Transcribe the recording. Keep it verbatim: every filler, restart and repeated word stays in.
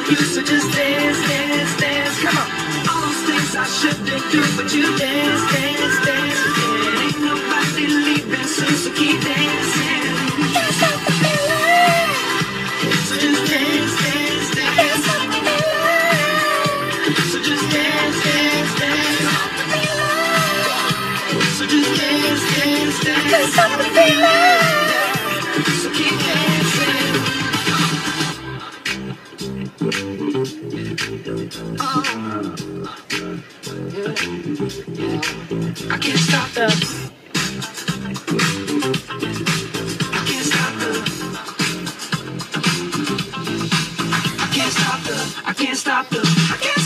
you, so just dance, dance, dance. Come on. All those things I shouldn't do, but you dance, dance, dance. Yeah, ain't nobody leaving soon, so keep dancing. Can't stop the feeling. So just dance, dance, dance. Can't stop the feeling. So just dance, dance, dance. So just dance, dance, dance. Can't stop the feeling. So keep dancing. Oh. I can't stop the. I can't stop the. I can't stop the. I can't stop the. I can't.